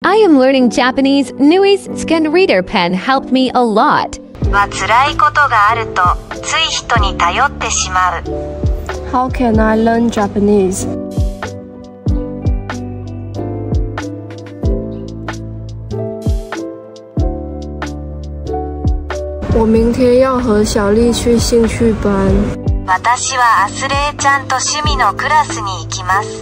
I am learning Japanese. NEWYES scanreaderpen helped me a lot. 辛いことがあるとつい人に頼ってしまう。 How can I learn Japanese? 我明天要和小丽去兴趣班。 私はアスレイちゃんと趣味のクラスに行きます。